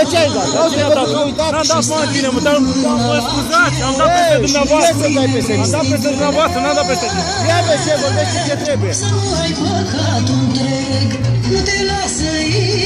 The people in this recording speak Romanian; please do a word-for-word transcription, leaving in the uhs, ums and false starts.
ce ai dat? Cine a dat? N-am dat mă, mă, dar mă scuzați, am dat peste dumneavoastră. Ce să dai peste mine? Am dat peste dumneavoastră, n-am dat peste mine. Ia vezi ce vorbești ce trebuie. Să nu ai păcatul întreg, nu te lasă